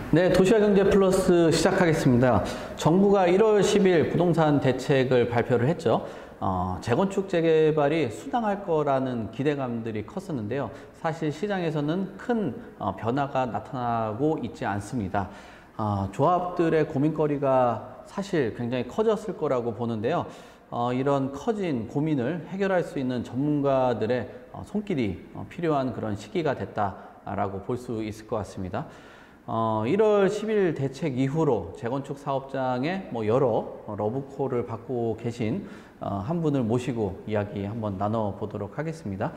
네, 도시화경제 플러스 시작하겠습니다. 정부가 1월 10일 부동산 대책을 발표를 했죠. 재건축 재개발이 수당할 거라는 기대감들이 컸었는데요. 사실 시장에서는 큰 변화가 나타나고 있지 않습니다. 조합들의 고민거리가 사실 굉장히 커졌을 거라고 보는데요. 이런 커진 고민을 해결할 수 있는 전문가들의 손길이 필요한 그런 시기가 됐다라고 볼 수 있을 것 같습니다. 1월 10일 대책 이후로 재건축 사업장에 여러 러브콜을 받고 계신 한 분을 모시고 이야기 한번 나눠보도록 하겠습니다.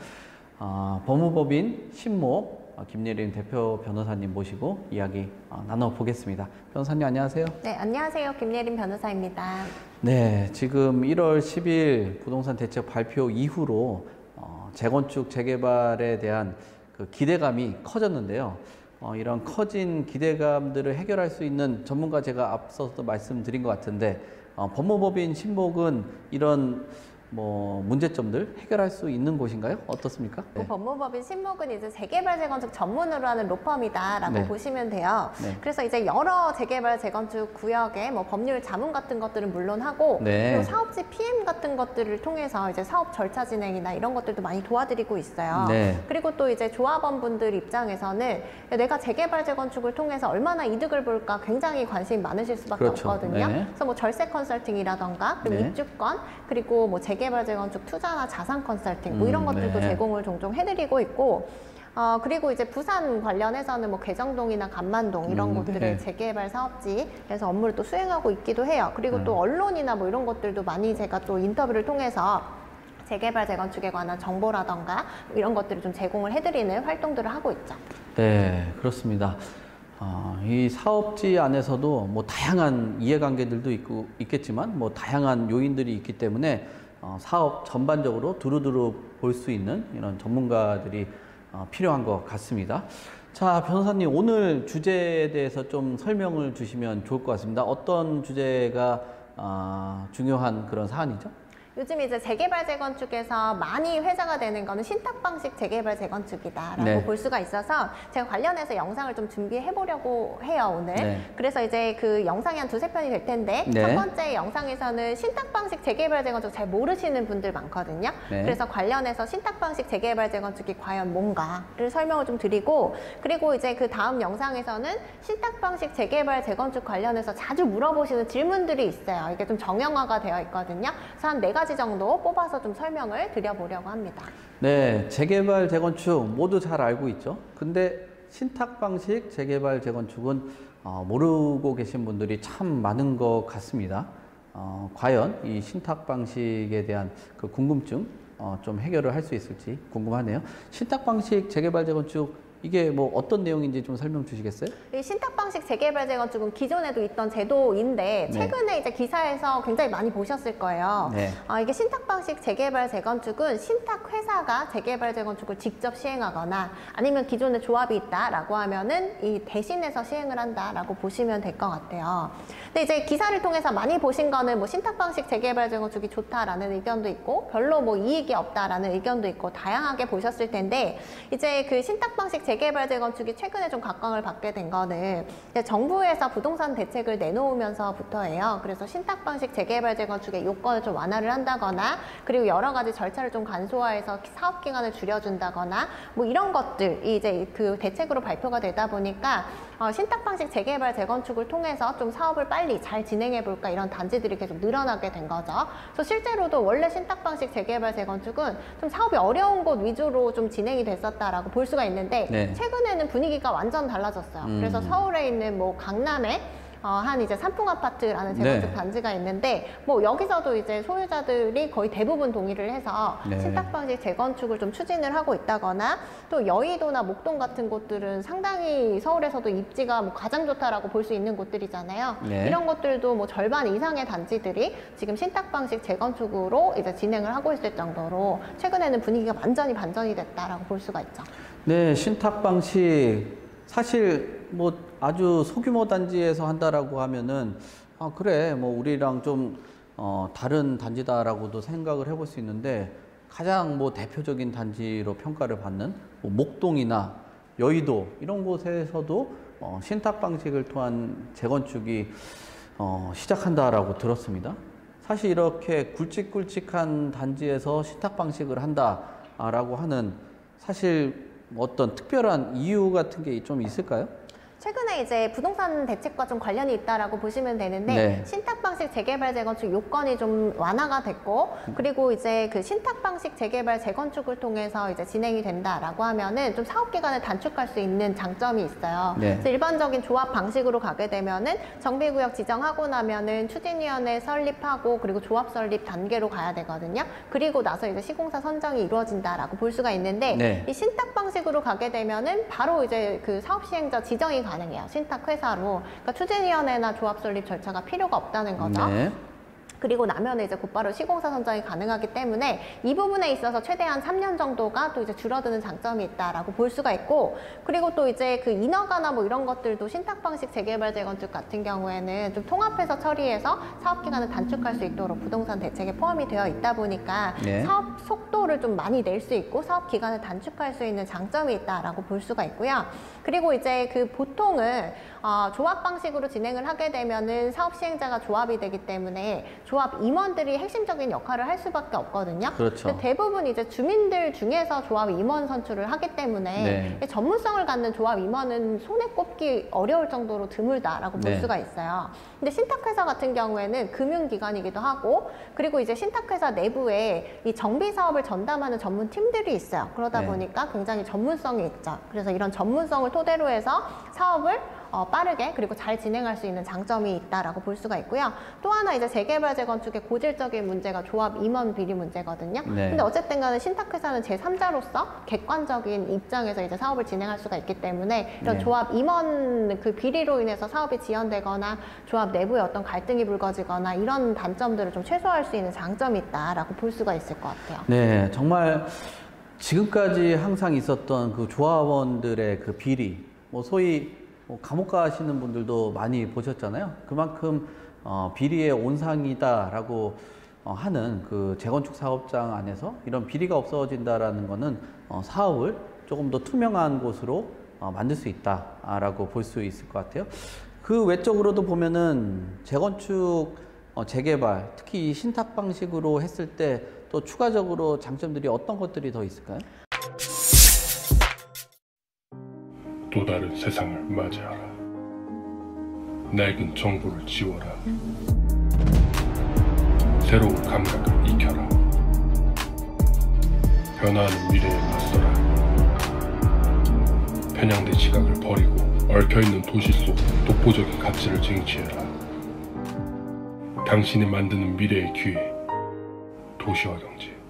법무법인 신모 김예림 대표 변호사님 모시고 이야기 나눠보겠습니다. 변호사님 안녕하세요. 네, 안녕하세요. 김예림 변호사입니다. 네, 지금 1월 10일 부동산 대책 발표 이후로 재건축 재개발에 대한 그 기대감이 커졌는데요. 이런 커진 기대감들을 해결할 수 있는 전문가 제가 앞서서 말씀드린 것 같은데 법무법인 신목은 이런 문제점들 해결할 수 있는 곳인가요? 어떻습니까? 네. 법무법인 신목은 이제 재개발 재건축 전문으로 하는 로펌이다라고 네. 보시면 돼요. 네. 그래서 이제 여러 재개발 재건축 구역의 법률 자문 같은 것들은 물론 하고 네. 그리고 사업지 PM 같은 것들을 통해서 이제 사업 절차 진행이나 이런 것들도 많이 도와드리고 있어요. 네. 그리고 또 이제 조합원분들 입장에서는 내가 재개발 재건축을 통해서 얼마나 이득을 볼까 굉장히 관심이 많으실 수밖에 그렇죠. 없거든요. 네. 그래서 절세 컨설팅이라던가 그리고 네. 입주권 그리고 재개발 재건축 투자나 자산 컨설팅 이런 것들도 네. 제공을 종종 해드리고 있고 그리고 이제 부산 관련해서는 개정동이나 감만동 이런 곳들의 네. 재개발 사업지에서 업무를 또 수행하고 있기도 해요. 그리고 또 언론이나 이런 것들도 많이 제가 또 인터뷰를 통해서 재개발 재건축에 관한 정보라던가 이런 것들을 좀 제공을 해드리는 활동들을 하고 있죠. 네, 그렇습니다. 이 사업지 안에서도 다양한 이해관계들도 있겠지만 다양한 요인들이 있기 때문에 사업 전반적으로 두루두루 볼 수 있는 이런 전문가들이 필요한 것 같습니다. 자, 변호사님 오늘 주제에 대해서 좀 설명을 주시면 좋을 것 같습니다. 어떤 주제가 중요한 그런 사안이죠? 요즘 이제 재개발 재건축에서 많이 회자가 되는 거는 신탁 방식 재개발 재건축이다라고 네. 볼 수가 있어서 제가 관련해서 영상을 좀 준비해 보려고 해요, 오늘. 네. 그래서 이제 그 영상이 한 두세 편이 될 텐데 네. 첫 번째 영상에서는 신탁 방식 재개발 재건축 잘 모르시는 분들 많거든요. 네. 그래서 관련해서 신탁 방식 재개발 재건축이 과연 뭔가를 설명을 좀 드리고 그리고 이제 그 다음 영상에서는 신탁 방식 재개발 재건축 관련해서 자주 물어보시는 질문들이 있어요. 이게 좀 정형화가 되어 있거든요. 그래서 한 4가지 정도 뽑아서 좀 설명을 드려보려고 합니다. 네, 재개발 재건축 모두 잘 알고 있죠. 근데 신탁 방식 재개발 재건축은 모르고 계신 분들이 참 많은 것 같습니다. 과연 이 신탁 방식에 대한 그 궁금증 좀 해결을 할 수 있을지 궁금하네요. 신탁 방식 재개발 재건축 이게 어떤 내용인지 좀 설명 주시겠어요? 이 신탁 방식 재개발 재건축은 기존에도 있던 제도인데 최근에 이제 기사에서 굉장히 많이 보셨을 거예요. 네. 이게 신탁 방식 재개발 재건축은 신탁 회사가 재개발 재건축을 직접 시행하거나 아니면 기존에 조합이 있다라고 하면은 이 대신해서 시행을 한다라고 보시면 될 것 같아요. 근데 이제 기사를 통해서 많이 보신 거는 신탁 방식 재개발 재건축이 좋다라는 의견도 있고 별로 이익이 없다라는 의견도 있고 다양하게 보셨을 텐데 이제 그 신탁 방식 재개발 재건축이 최근에 좀 각광을 받게 된 거는 정부에서 부동산 대책을 내놓으면서부터예요. 그래서 신탁 방식 재개발 재건축의 요건을 좀 완화를 한다거나 그리고 여러 가지 절차를 좀 간소화해서 사업 기간을 줄여준다거나 이런 것들이 이제 그 대책으로 발표가 되다 보니까 신탁 방식 재개발 재건축을 통해서 좀 사업을 빨리 잘 진행해 볼까 이런 단지들이 계속 늘어나게 된 거죠. 그래서 실제로도 원래 신탁 방식 재개발 재건축은 좀 사업이 어려운 곳 위주로 좀 진행이 됐었다라고 볼 수가 있는데 네. 최근에는 분위기가 완전 달라졌어요. 그래서 서울에 있는 강남에 한 이제 삼풍 아파트라는 재건축 네. 단지가 있는데 여기서도 이제 소유자들이 거의 대부분 동의를 해서 네. 신탁 방식 재건축을 좀 추진을 하고 있다거나 또 여의도나 목동 같은 곳들은 상당히 서울에서도 입지가 가장 좋다라고 볼 수 있는 곳들이잖아요. 네. 이런 것들도 절반 이상의 단지들이 지금 신탁 방식 재건축으로 이제 진행을 하고 있을 정도로 최근에는 분위기가 완전히 반전이 됐다라고 볼 수가 있죠. 네, 신탁 방식 사실 아주 소규모 단지에서 한다라고 하면은 그래 우리랑 좀 다른 단지다라고도 생각을 해볼 수 있는데 가장 대표적인 단지로 평가를 받는 목동이나 여의도 이런 곳에서도 신탁 방식을 통한 재건축이 시작한다라고 들었습니다. 사실 이렇게 굵직굵직한 단지에서 신탁 방식을 한다라고 하는 사실 어떤 특별한 이유 같은 게 좀 있을까요? 최근에 이제 부동산 대책과 좀 관련이 있다라고 보시면 되는데 네. 신탁 방식 재개발 재건축 요건이 좀 완화가 됐고 그리고 이제 그 신탁 방식 재개발 재건축을 통해서 이제 진행이 된다라고 하면은 좀 사업 기간을 단축할 수 있는 장점이 있어요. 네. 그래서 일반적인 조합 방식으로 가게 되면은 정비구역 지정하고 나면은 추진위원회 설립하고 그리고 조합 설립 단계로 가야 되거든요. 그리고 나서 이제 시공사 선정이 이루어진다라고 볼 수가 있는데 네. 이 신탁 방식으로 가게 되면은 바로 이제 그 사업 시행자 지정이 가능해요. 신탁 회사로. 그러니까 추진위원회나 조합 설립 절차가 필요가 없다는 거죠. 네. 그리고 나면 이제 곧바로 시공사 선정이 가능하기 때문에 이 부분에 있어서 최대한 3년 정도가 또 이제 줄어드는 장점이 있다라고 볼 수가 있고 그리고 또 이제 그 인허가나 뭐 이런 것들도 신탁 방식 재개발 재건축 같은 경우에는 좀 통합해서 처리해서 사업 기간을 단축할 수 있도록 부동산 대책에 포함이 되어 있다 보니까 네. 사업 속도를 좀 많이 낼 수 있고 사업 기간을 단축할 수 있는 장점이 있다라고 볼 수가 있고요. 그리고 이제 그 보통은 조합 방식으로 진행을 하게 되면은 사업 시행자가 조합이 되기 때문에 조합 임원들이 핵심적인 역할을 할 수밖에 없거든요. 그렇죠. 근데 대부분 이제 주민들 중에서 조합 임원 선출을 하기 때문에 네. 전문성을 갖는 조합 임원은 손에 꼽기 어려울 정도로 드물다라고 볼 네. 수가 있어요. 근데 신탁회사 같은 경우에는 금융기관이기도 하고 그리고 이제 신탁회사 내부에 이 정비 사업을 전담하는 전문 팀들이 있어요. 그러다 네. 보니까 굉장히 전문성이 있죠. 그래서 이런 전문성을 토대로 해서 사업을 빠르게 그리고 잘 진행할 수 있는 장점이 있다라고 볼 수가 있고요. 또 하나 이제 재개발 재건축의 고질적인 문제가 조합 임원 비리 문제거든요. 네. 근데 어쨌든 간에 신탁회사는 제3자로서 객관적인 입장에서 이제 사업을 진행할 수가 있기 때문에 이런 네. 조합 임원 그 비리로 인해서 사업이 지연되거나 조합 내부에 어떤 갈등이 불거지거나 이런 단점들을 좀 최소화할 수 있는 장점이 있다라고 볼 수가 있을 것 같아요. 네, 정말 지금까지 항상 있었던 그 조합원들의 그 비리, 소위 감옥 가시는 분들도 많이 보셨잖아요. 그만큼 비리의 온상이다라고 하는 그 재건축 사업장 안에서 이런 비리가 없어진다라는 거는 사업을 조금 더 투명한 곳으로 만들 수 있다라고 볼 수 있을 것 같아요. 그 외적으로도 보면은 재건축 재개발, 특히 이 신탁 방식으로 했을 때 또 추가적으로 장점들이 어떤 것들이 더 있을까요? 또 다른 세상을 맞이하라. 낡은 정보를 지워라. 새로운 감각을 익혀라. 변화하는 미래에 맞서라. 편향된 시각을 버리고 얽혀있는 도시 속 독보적인 가치를 쟁취해라. 당신이 만드는 미래의 기회, 도시화 경제.